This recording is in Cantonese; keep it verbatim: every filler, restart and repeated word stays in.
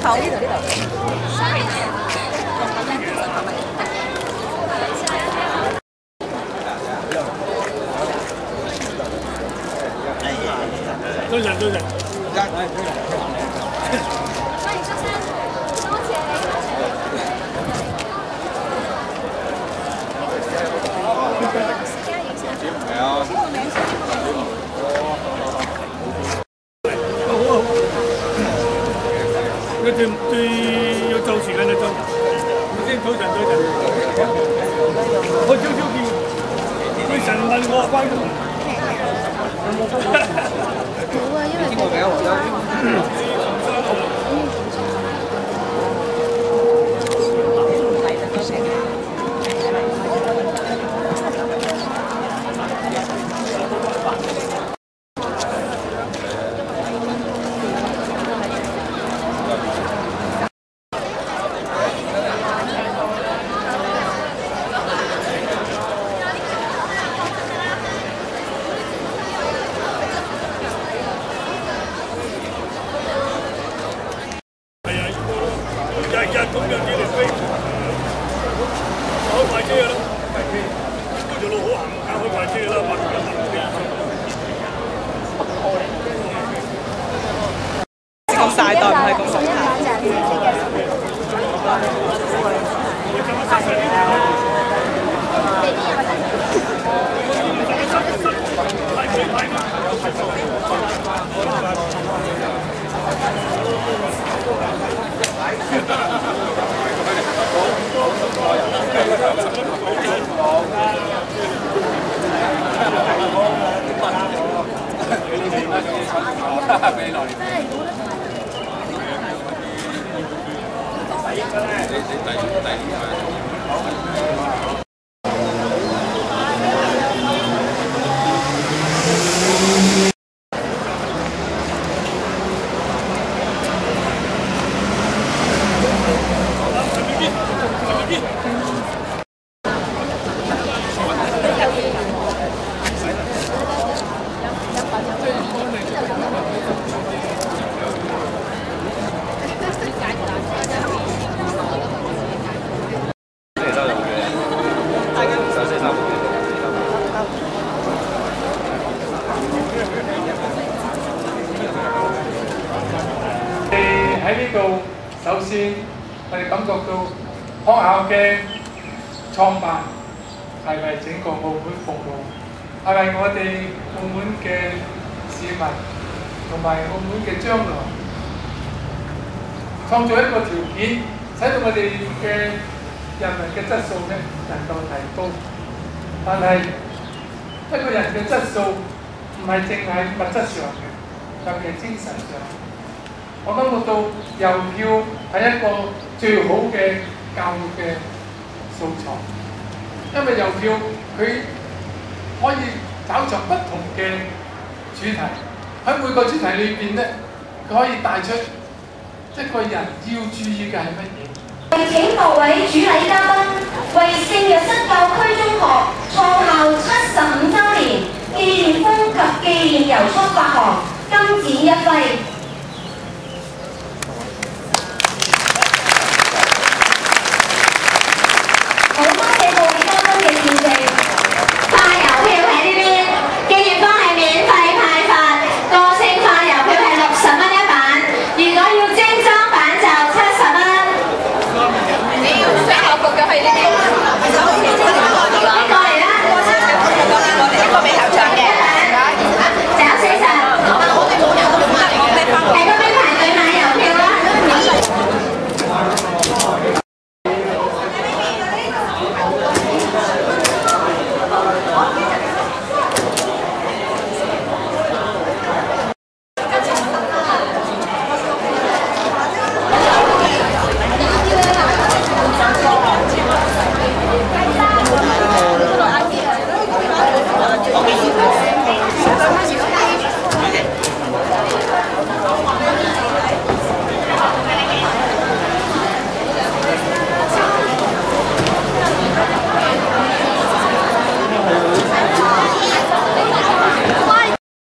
頭呢度呢度。多謝多謝。係啊。佢最最要做時間就做，先早晨早晨。我朝朝見，佢成問我關公。冇啊，因為我名我得。咁樣幾年飛，開快車啦！快車，嗰條路好行，梗開快車啦，慢慢行嘅。咁大袋唔係咁大。喺呢度，首先我哋感覺到學校嘅創辦係為整個澳門服務，係為我哋澳門嘅市民同埋澳門嘅將來創造一個條件，使到我哋嘅人民嘅質素咧能夠提高。但係一個人嘅質素唔係淨係物質上嘅，特別係精神上。我感覺到郵票係一個最好嘅教育嘅素材，因為郵票佢可以找尋不同嘅主題，喺每個主題裏邊咧，佢可以帶出一個人要注意嘅係乜嘢。 請各位主禮嘉賓為聖若瑟教區中學創校七十五週年紀念風及紀念郵戳發行。